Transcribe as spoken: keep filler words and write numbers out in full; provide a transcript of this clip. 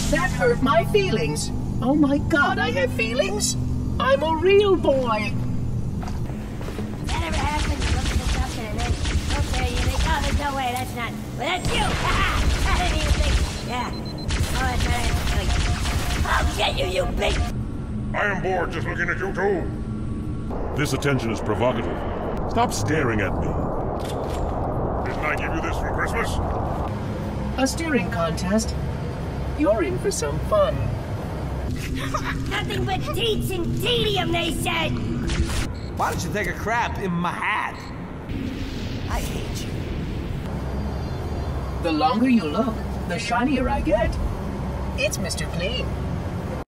That hurt my feelings. Oh my god, I have feelings? I'm a real boy. That ever happened? You look at the stuff and then, okay, you think, oh, there's no way, that's not, well, that's you! Ha! I didn't even think, yeah. Oh, that's right, I'll get you, you big... I am bored just looking at you too. This attention is provocative. Stop staring at me. Didn't I give you this for Christmas? A steering contest? You're in for some fun. Nothing but teats and tedium, they said! Why don't you take a crap in my hat? I hate you. The longer you look, the shinier I get. It's Mister Clean.